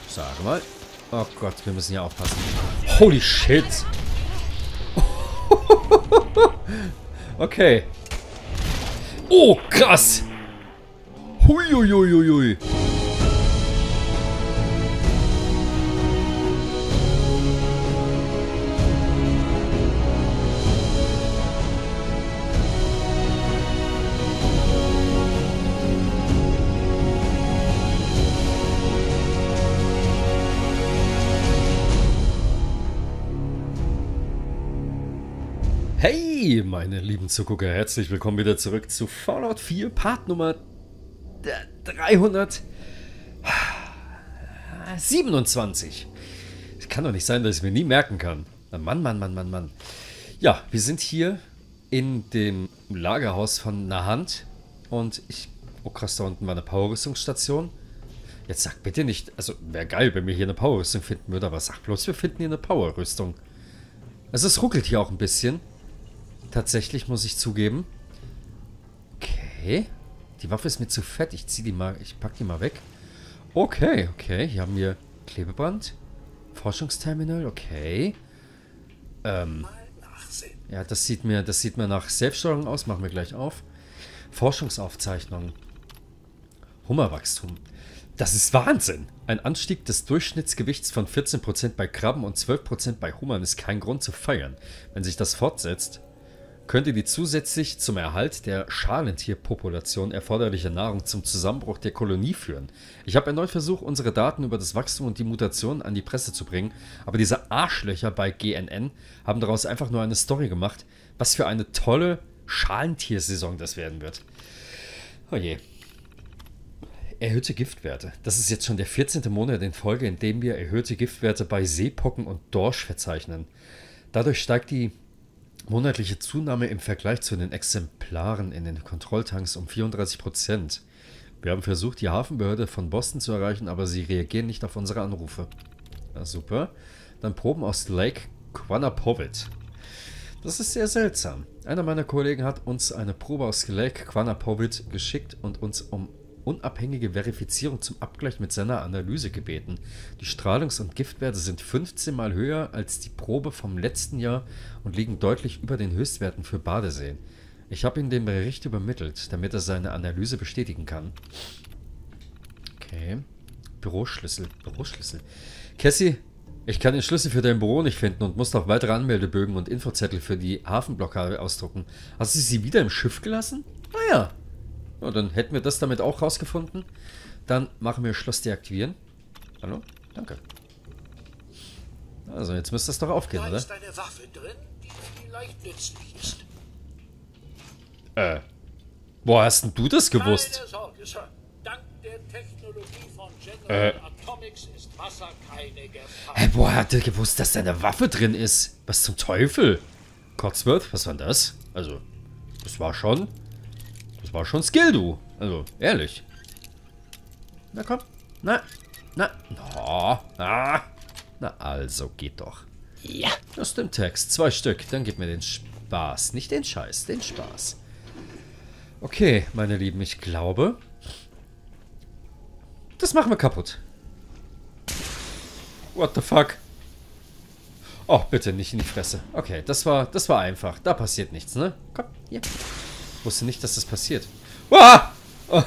Sag mal. Oh Gott, wir müssen ja aufpassen. Holy shit! Okay. Oh, krass! Huiuiuiui. Hey, meine lieben Zugucker, herzlich willkommen wieder zurück zu Fallout 4, Part Nummer 327. Es kann doch nicht sein, dass ich mir nie merken kann. Mann, Mann, Mann, Mann, Mann. Ja, wir sind hier in dem Lagerhaus von Nahant und oh krass, da unten war eine Powerrüstungsstation. Jetzt sag bitte nicht, also wäre geil, wenn wir hier eine Powerrüstung finden würden, aber sag bloß, wir finden hier eine Powerrüstung. Also es ruckelt hier auch ein bisschen. Tatsächlich, muss ich zugeben. Okay. Die Waffe ist mir zu fett. Ich pack die mal weg. Okay, okay. Hier haben wir Klebeband. Forschungsterminal, okay. Ja, das sieht mir nach Selbststeuerung aus. Machen wir gleich auf. Forschungsaufzeichnung. Hummerwachstum. Das ist Wahnsinn. Ein Anstieg des Durchschnittsgewichts von 14% bei Krabben und 12% bei Hummern ist kein Grund zu feiern. Wenn sich das fortsetzt, könnte die zusätzlich zum Erhalt der Schalentierpopulation erforderliche Nahrung zum Zusammenbruch der Kolonie führen. Ich habe erneut versucht, unsere Daten über das Wachstum und die Mutation an die Presse zu bringen, aber diese Arschlöcher bei GNN haben daraus einfach nur eine Story gemacht, was für eine tolle Schalentiersaison das werden wird. Oh je. Erhöhte Giftwerte. Das ist jetzt schon der 14. Monat in Folge, in dem wir erhöhte Giftwerte bei Seepocken und Dorsch verzeichnen. Dadurch steigt die monatliche Zunahme im Vergleich zu den Exemplaren in den Kontrolltanks um 34%. Wir haben versucht, die Hafenbehörde von Boston zu erreichen, aber sie reagieren nicht auf unsere Anrufe. Ja, super. Dann Proben aus Lake Quannapowitt. Das ist sehr seltsam. Einer meiner Kollegen hat uns eine Probe aus Lake Quannapowitt geschickt und uns um unabhängige Verifizierung zum Abgleich mit seiner Analyse gebeten. Die Strahlungs- und Giftwerte sind 15 Mal höher als die Probe vom letzten Jahr und liegen deutlich über den Höchstwerten für Badeseen. Ich habe ihm den Bericht übermittelt, damit er seine Analyse bestätigen kann. Okay. Büroschlüssel. Cassie, ich kann den Schlüssel für dein Büro nicht finden und muss noch weitere Anmeldebögen und Infozettel für die Hafenblockade ausdrucken. Hast du sie wieder im Schiff gelassen? Naja. Ja, dann hätten wir das damit auch rausgefunden. Dann machen wir Schloss deaktivieren. Hallo? Danke. Also, jetzt müsste das doch aufgehen, oder? Da ist eine Waffe drin, die vielleicht nützlich ist. Woher hast denn du das gewusst? Keine Sorge, Sir. Dank der Technologie von General Atomics ist Wasser keine Gefahr. Woher hat er gewusst, dass da eine Waffe drin ist? Was zum Teufel? Cotsworth, was war das? Also, das war schon Skill, du. Also, ehrlich. Na komm. Na, also, geht doch. Ja. Das stimmt, Text. 2 Stück. Dann gib mir den Spaß. Nicht den Scheiß, den Spaß. Okay, meine Lieben, ich glaube, das machen wir kaputt. What the fuck? Oh, bitte nicht in die Fresse. Okay, das war einfach. Da passiert nichts, ne? Komm, hier. Ich wusste nicht, dass das passiert. Ah! Oh.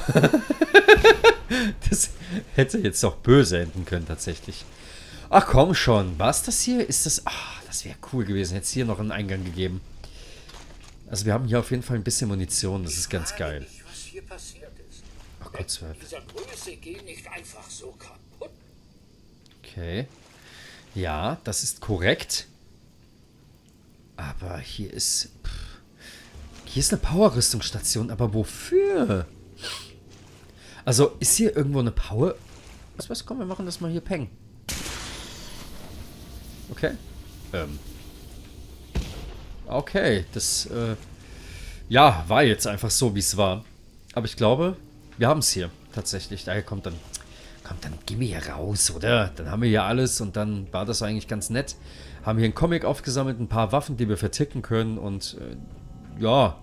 Das hätte jetzt auch böse enden können, tatsächlich. Ach komm schon. Was das hier? Ist das... Ach, das wäre cool gewesen. Hätte es hier noch einen Eingang gegeben. Also wir haben hier auf jeden Fall ein bisschen Munition. Das ist ganz geil. Was hier passiert ist. Ach Gott, Dieser Größe gehen nicht einfach so kaputt. Okay. Ja, das ist korrekt. Aber hier ist... Hier ist eine Power-Rüstungsstation, aber wofür? Also, ist hier irgendwo eine Power... Was, komm, wir machen das mal hier peng. Okay. Okay, das, ja, war jetzt einfach so, wie es war. Aber ich glaube, wir haben es hier, tatsächlich. Daher kommt dann, geh mir hier raus, oder? Dann haben wir hier alles und dann war das eigentlich ganz nett. Haben hier einen Comic aufgesammelt, ein paar Waffen, die wir verticken können und, ja.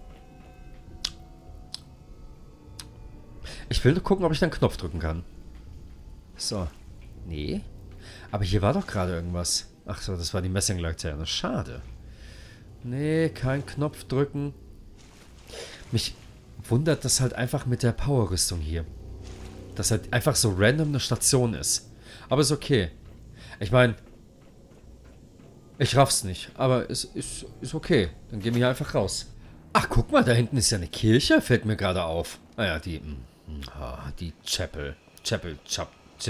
Ich will nur gucken, ob ich da einen Knopf drücken kann. So. Nee. Aber hier war doch gerade irgendwas. Ach so, das war die Messinglaterne. Schade. Nee, kein Knopf drücken. Mich wundert das halt einfach mit der Power-Rüstung hier. Dass halt einfach so random eine Station ist. Aber ist okay. Ich meine, ich raff's nicht. Aber es ist okay. Dann gehen wir hier einfach raus. Ach, guck mal, da hinten ist ja eine Kirche. Fällt mir gerade auf. Naja, die Chapel. Chapel, Chip.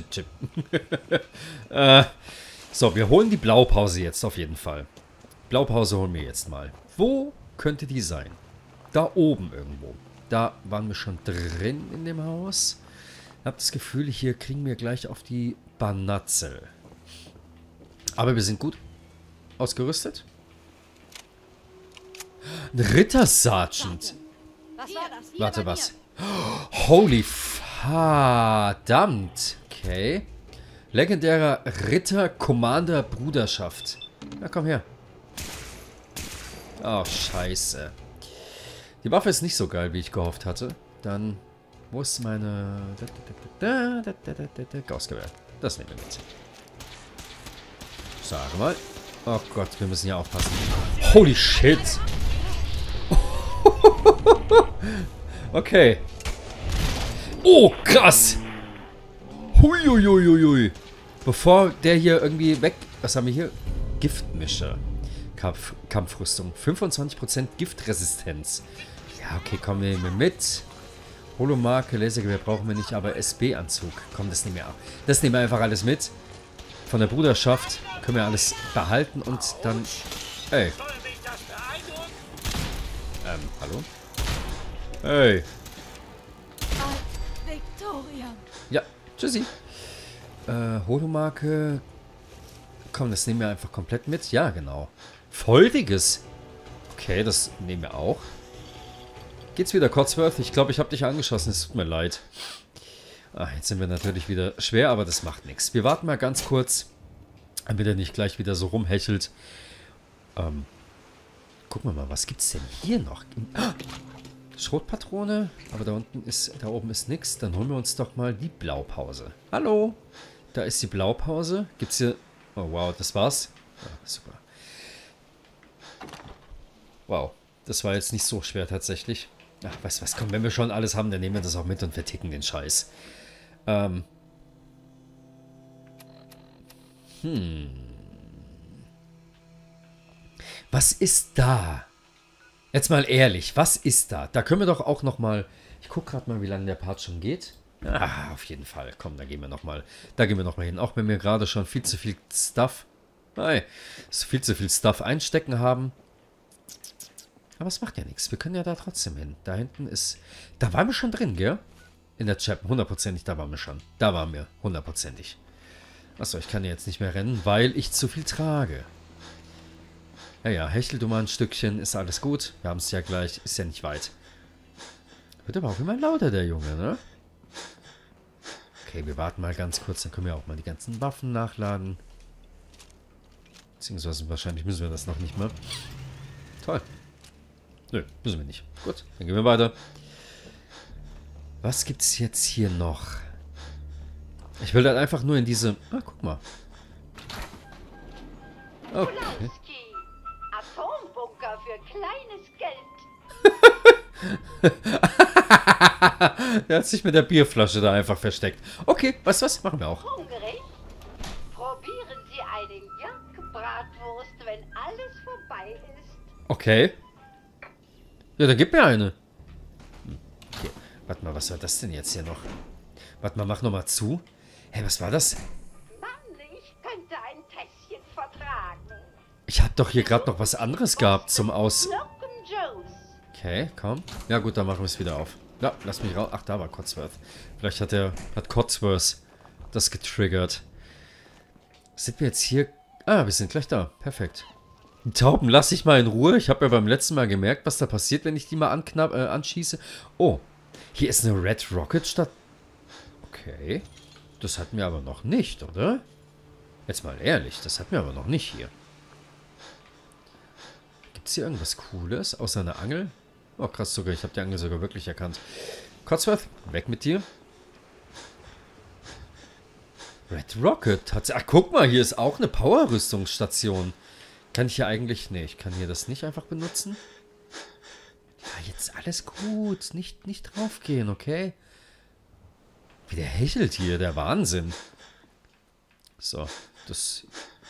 So, wir holen die Blaupause jetzt auf jeden Fall. Blaupause holen wir jetzt mal. Wo könnte die sein? Da oben irgendwo. Da waren wir schon drin in dem Haus. Ich habe das Gefühl, hier kriegen wir gleich auf die Banatzel. Aber wir sind gut ausgerüstet. Ein Ritter-Sergeant. Warte, was? Holy verdammt. Okay. Legendärer Ritter-Commander-Bruderschaft. Na, komm her. Oh, scheiße. Die Waffe ist nicht so geil, wie ich gehofft hatte. Dann, wo ist meine... Gaussgewehr. Das nehmen wir mit. Sag mal. Oh Gott, wir müssen hier aufpassen. Holy shit. Okay. Oh, krass. Huiuiuiui. Bevor der hier irgendwie weg... Was haben wir hier? Giftmischer. Kampfrüstung. 25% Giftresistenz. Ja, okay, kommen wir mit. Holomarke, Lasergewehr brauchen wir nicht, aber SB-Anzug. Komm, das nehmen wir ab. Das nehmen wir einfach alles mit. Von der Bruderschaft können wir alles behalten und dann... Ey. Hallo? Hey. Ja, tschüssi. Holomarke. Komm, das nehmen wir einfach komplett mit. Ja, genau. Feuriges. Okay, das nehmen wir auch. Geht's wieder, Codsworth? Ich glaube, ich habe dich angeschossen. Es tut mir leid. Ah, jetzt sind wir natürlich wieder schwer, aber das macht nichts. Wir warten mal ganz kurz, damit er nicht gleich wieder so rumhechelt. Gucken wir mal, was gibt's denn hier noch? Schrotpatrone, aber da oben ist nichts. Dann holen wir uns doch mal die Blaupause. Hallo, da ist die Blaupause. Gibt's hier... Oh, wow, das war's. Ja, super. Wow, das war jetzt nicht so schwer tatsächlich. Ach, weißt du was, komm, wenn wir schon alles haben, dann nehmen wir das auch mit und verticken den Scheiß. Was ist da? Jetzt mal ehrlich, was ist da? Da können wir doch auch nochmal... Ich gucke gerade mal, wie lange der Part schon geht. Ah, auf jeden Fall. Komm, da gehen wir nochmal. Da gehen wir nochmal hin. Auch wenn wir gerade schon viel zu viel Stuff... Nein, viel zu viel Stuff einstecken haben. Aber es macht ja nichts. Wir können ja da trotzdem hin. Da hinten ist... Da waren wir schon drin, gell? In der Chapel. Hundertprozentig, da waren wir schon. Da waren wir. Hundertprozentig. Achso, ich kann jetzt nicht mehr rennen, weil ich zu viel trage. Ja, hechel du mal ein Stückchen. Ist alles gut. Wir haben es ja gleich. Ist ja nicht weit. Wird aber auch immer lauter, der Junge, ne? Okay, wir warten mal ganz kurz. Dann können wir auch mal die ganzen Waffen nachladen. Beziehungsweise wahrscheinlich müssen wir das noch nicht mal. Toll. Nö, müssen wir nicht. Gut, dann gehen wir weiter. Was gibt's jetzt hier noch? Ich will dann einfach nur in diese... Ah, guck mal. Okay. Atombunker für kleines Geld. Der hat sich mit der Bierflasche da einfach versteckt. Okay, weißt du was? Machen wir auch. Hungrig? Probieren Sie eine Jörg-Bratwurst, wenn alles vorbei ist. Okay. Ja, dann gib mir eine. Okay. Warte mal, was war das denn jetzt hier noch? Warte mal, mach nochmal zu. Hey, was war das? Mann, ich könnte ein Tässchen vertragen. Ich hab doch hier gerade noch was anderes gehabt zum Aus... Glockenjoes. Okay, komm. Ja gut, dann machen wir es wieder auf. Ja, lass mich raus. Ach, da war Codsworth. Vielleicht hat Codsworth das getriggert. Sind wir jetzt hier... Ah, wir sind gleich da. Perfekt. Die Tauben lasse ich mal in Ruhe. Ich habe ja beim letzten Mal gemerkt, was da passiert, wenn ich die mal anschieße. Oh, hier ist eine Red Rocket Stadt. Okay. Das hatten wir aber noch nicht, oder? Jetzt mal ehrlich, das hatten wir aber noch nicht hier. Gibt es hier irgendwas Cooles, außer einer Angel? Oh, krass sogar. Ich habe die Angel sogar wirklich erkannt. Codsworth, weg mit dir. Red Rocket hat... Ach, guck mal, hier ist auch eine Power-Rüstungsstation. Kann ich hier eigentlich... Nee, ich kann hier das nicht einfach benutzen. Ja, jetzt alles gut. Nicht draufgehen, okay? Wie der hechelt hier, der Wahnsinn. So, das...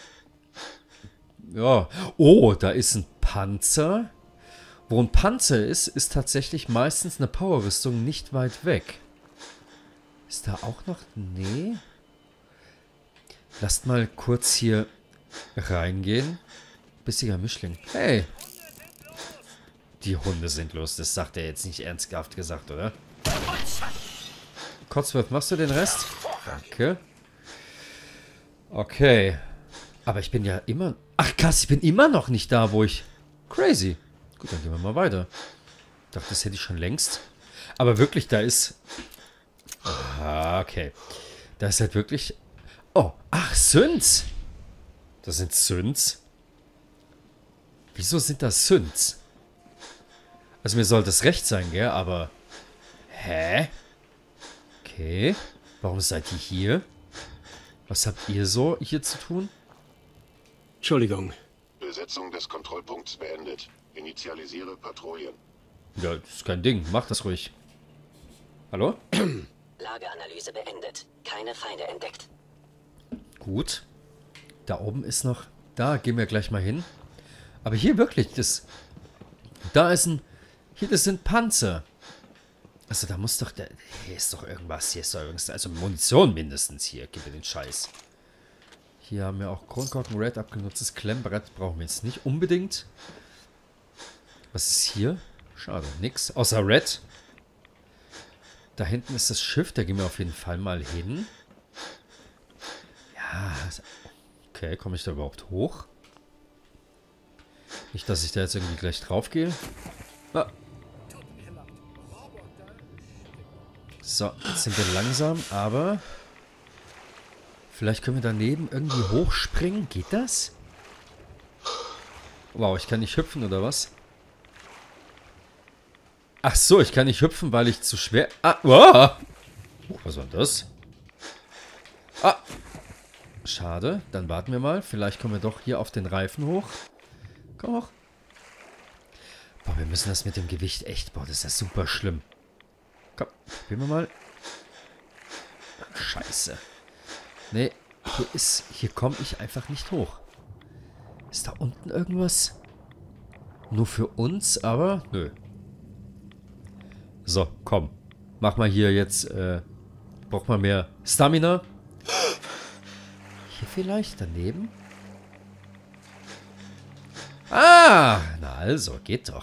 Ja. Oh, da ist ein Panzer. Wo ein Panzer ist, ist tatsächlich meistens eine Powerrüstung nicht weit weg. Ist da auch noch... Nee. Lasst mal kurz hier reingehen. Bissiger Mischling. Hey. Die Hunde sind los. Das sagt er jetzt nicht ernsthaft gesagt, oder? Codsworth, machst du den Rest? Danke. Okay. Aber ich bin ja immer... Ach krass, ich bin immer noch nicht da, wo ich... Crazy. Gut, dann gehen wir mal weiter. Ich dachte, das hätte ich schon längst. Aber wirklich, da ist... Ah, okay. Da ist halt wirklich... Oh, ach, Synths. Das sind Synths. Wieso sind das Synths? Also mir sollte es recht sein, gell? Aber... Hä? Okay. Warum seid ihr hier? Was habt ihr so hier zu tun? Entschuldigung. Besetzung des Kontrollpunkts beendet. Initialisiere Patrouillen. Ja, das ist kein Ding. Macht das ruhig. Hallo? Lageanalyse beendet. Keine Feinde entdeckt. Gut. Da oben ist noch... Da gehen wir gleich mal hin. Aber hier wirklich, das... Da ist ein... Hier, das sind Panzer. Also da muss doch... Hier ist doch irgendwas. Hier ist doch irgendwas... Also Munition mindestens hier. Gib mir den Scheiß. Hier haben wir auch Kronkorken Red abgenutztes Klemmbrett. Brauchen wir jetzt nicht unbedingt. Was ist hier? Schade, nix. Außer Red. Da hinten ist das Schiff. Da gehen wir auf jeden Fall mal hin. Ja. Okay, komme ich da überhaupt hoch? Nicht, dass ich da jetzt irgendwie gleich drauf gehe. Ah. So, jetzt sind wir langsam, aber... Vielleicht können wir daneben irgendwie hochspringen. Geht das? Wow, ich kann nicht hüpfen, oder was? Ach so, ich kann nicht hüpfen, weil ich zu schwer... Ah, wow. Was war das? Ah. Schade, dann warten wir mal. Vielleicht kommen wir doch hier auf den Reifen hoch. Komm hoch. Boah, wir müssen das mit dem Gewicht echt... Boah, das ist ja super schlimm. Komm, probieren wir mal. Scheiße. Nee, hier komme ich einfach nicht hoch. Ist da unten irgendwas? Nur für uns, aber... Nö. So, komm. Mach mal hier jetzt, braucht man mehr Stamina. Hier vielleicht daneben? Ah, na also, geht doch.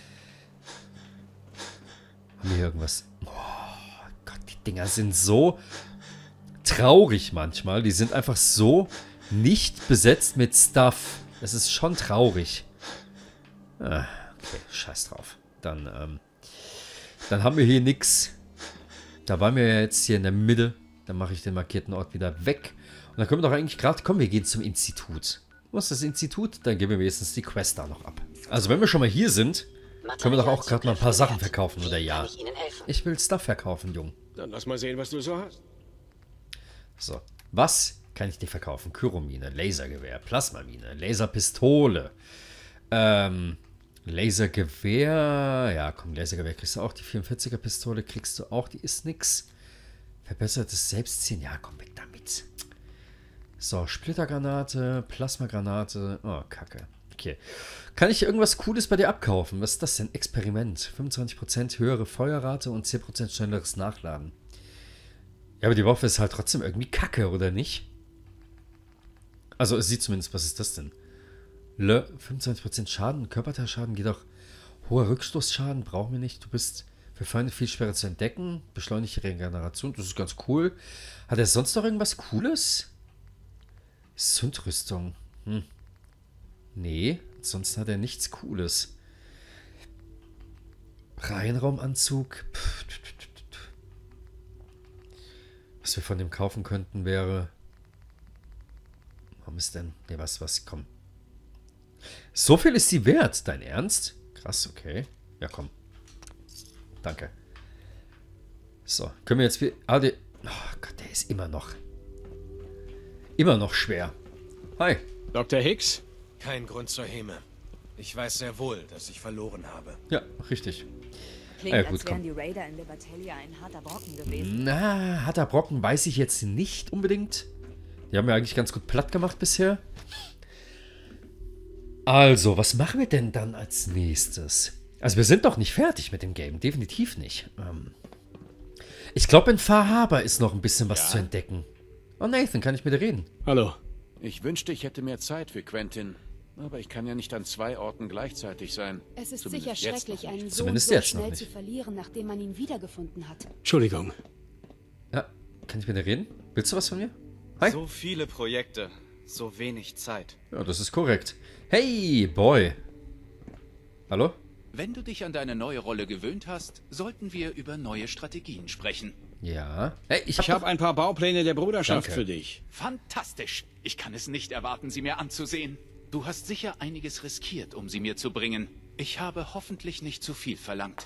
Haben wir hier irgendwas? Oh Gott, die Dinger sind so traurig manchmal. Die sind einfach so nicht besetzt mit Stuff. Das ist schon traurig. Ah, okay, scheiß drauf. Dann haben wir hier nichts. Da waren wir ja jetzt hier in der Mitte. Dann mache ich den markierten Ort wieder weg. Und dann können wir doch eigentlich gerade... Komm, wir gehen zum Institut. Wo ist das Institut? Dann geben wir wenigstens die Quest da noch ab. Also wenn wir schon mal hier sind, können wir doch auch gerade mal ein paar Sachen verkaufen, oder ja? Ich will Stuff verkaufen, Jung. Dann lass mal sehen, was du so hast. So, was kann ich dir verkaufen? Kyromine, Lasergewehr, Plasmamine, Laserpistole, Lasergewehr. Ja, komm, Lasergewehr kriegst du auch. Die 44er Pistole kriegst du auch. Die ist nix. Verbessertes Selbstziehen. Ja, komm, weg damit. So, Splittergranate, Plasmagranate. Oh, Kacke. Okay. Kann ich irgendwas Cooles bei dir abkaufen? Was ist das denn? Experiment. 25% höhere Feuerrate und 10% schnelleres Nachladen. Ja, aber die Waffe ist halt trotzdem irgendwie Kacke, oder nicht? Also, es sieht zumindest, was ist das denn? 25% Schaden, Körperteilschaden geht auch. Hoher Rückstoßschaden brauchen wir nicht. Du bist für Feinde viel schwerer zu entdecken. Beschleunigte Regeneration, das ist ganz cool. Hat er sonst noch irgendwas Cooles? Sündrüstung. Nee, sonst hat er nichts Cooles. Reihenraumanzug. Was wir von dem kaufen könnten wäre... Warum ist denn... Ne, was, komm. So viel ist sie wert, dein Ernst? Krass, okay. Ja, komm. Danke. So, können wir jetzt... Oh Gott, der ist immer noch... immer noch schwer. Hi. Dr. Hicks? Kein Grund zur Häme. Ich weiß sehr wohl, dass ich verloren habe. Ja, richtig. Klingt, Ja, gut, als wären komm. die Raider in Libertalia ein harter Brocken gewesen. Na, harter Brocken weiß ich jetzt nicht unbedingt. Die haben wir eigentlich ganz gut platt gemacht bisher. Also, was machen wir denn dann als nächstes? Also, wir sind doch nicht fertig mit dem Game. Definitiv nicht. Ich glaube, in Far Harbor ist noch ein bisschen was zu entdecken. Oh, Nathan, kann ich mit dir reden? Hallo. Ich wünschte, ich hätte mehr Zeit für Quentin. Aber ich kann ja nicht an 2 Orten gleichzeitig sein. Es ist Zumindest sicher jetzt noch schrecklich, nicht. einen Sohn Zumindest so jetzt noch schnell nicht. zu verlieren, nachdem man ihn wiedergefunden hat. Entschuldigung. Ja, kann ich mit dir reden? Willst du was von mir? Hi. So viele Projekte, so wenig Zeit. Ja, das ist korrekt. Hey, Boy. Hallo? Wenn du dich an deine neue Rolle gewöhnt hast, sollten wir über neue Strategien sprechen. Ja. Hey, Ich habe ein paar Baupläne der Bruderschaft Danke. für dich. Fantastisch. Ich kann es nicht erwarten, sie mir anzusehen. Du hast sicher einiges riskiert, um sie mir zu bringen. Ich habe hoffentlich nicht zu viel verlangt.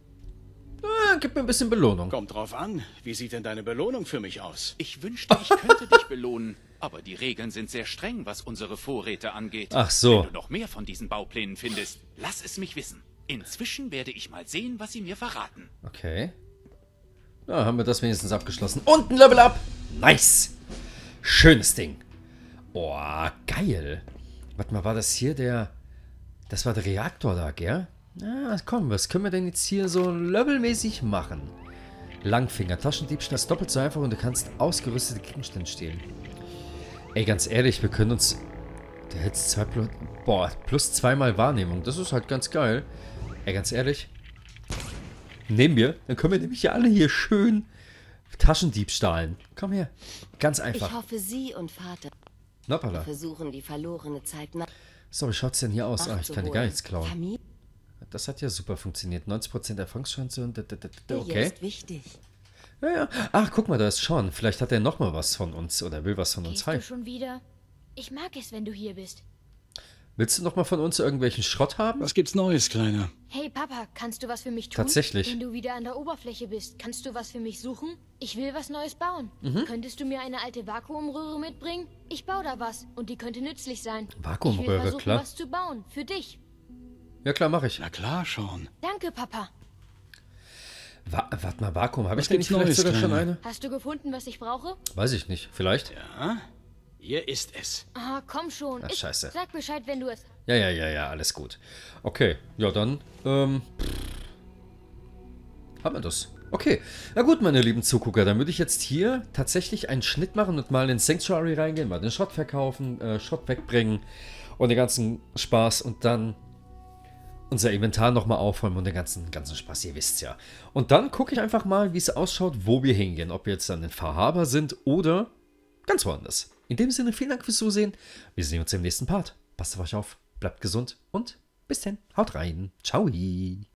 Gib mir ein bisschen Belohnung. Kommt drauf an. Wie sieht denn deine Belohnung für mich aus? Ich wünschte, ich könnte dich belohnen. Aber die Regeln sind sehr streng, was unsere Vorräte angeht. Ach so. Wenn du noch mehr von diesen Bauplänen findest, lass es mich wissen. Inzwischen werde ich mal sehen, was sie mir verraten. Okay. Na, haben wir das wenigstens abgeschlossen. Und ein Level Up. Nice. Schönes Ding. Oh, geil. Warte mal, war das hier der... Das war der Reaktor da, gell? Na, komm, was können wir denn jetzt hier so levelmäßig machen? Langfinger. Taschendiebstahl ist doppelt so einfach und du kannst ausgerüstete Gegenstände stehlen. Ey, ganz ehrlich, wir können uns... Der hätte zwei plus 2 Wahrnehmung. Das ist halt ganz geil. Ey, ganz ehrlich. Nehmen wir. Dann können wir nämlich ja alle hier schön Taschendiebstahlen. Komm her. Ganz einfach. Ich hoffe, Sie und Vater Hoppala. versuchen, die verlorene Zeit nach. So, wie schaut's denn hier aus? Ah, ich kann dir gar nichts klauen. Familie Das hat ja super funktioniert. 90% Erfolgschance und... hier Okay. ist wichtig. Ja, ja. Ach, guck mal, da ist Sean. Vielleicht hat er nochmal was von uns oder will was von uns. Gehst Hi. du schon wieder? Ich mag es, wenn du hier bist. Willst du nochmal von uns irgendwelchen Schrott haben? Was gibt's Neues, Kleiner? Hey Papa, kannst du was für mich tun? Tatsächlich. Wenn du wieder an der Oberfläche bist, kannst du was für mich suchen? Ich will was Neues bauen. Könntest du mir eine alte Vakuumröhre mitbringen? Ich baue da was und die könnte nützlich sein. Ich will Vakuumröhre, versuchen, klar. was zu bauen. Für dich. Ja, klar, mache ich. Na klar, schon. Danke, Papa. Warte mal, Vakuum. Habe ich Was denn nicht gibt's vielleicht Neues, sogar schon Kleiner? eine? Hast du gefunden, was ich brauche? Weiß ich nicht. Vielleicht? Ja? Hier ist es. Ah, komm schon. Ach, scheiße. Sag Bescheid, wenn du es... Ja, alles gut. Okay, ja dann, haben wir das. Okay, na gut, meine lieben Zugucker, dann würde ich jetzt hier tatsächlich einen Schnitt machen und mal ins Sanctuary reingehen, mal den Schrott verkaufen, Schrott wegbringen und den ganzen Spaß und dann unser Inventar nochmal aufräumen und den ganzen Spaß, ihr wisst's ja. Und dann gucke ich einfach mal, wie es ausschaut, wo wir hingehen, ob wir jetzt dann in Far Harbor sind oder ganz woanders. In dem Sinne, vielen Dank fürs Zusehen. Wir sehen uns im nächsten Part. Passt auf euch auf, bleibt gesund und bis dann. Haut rein. Ciao.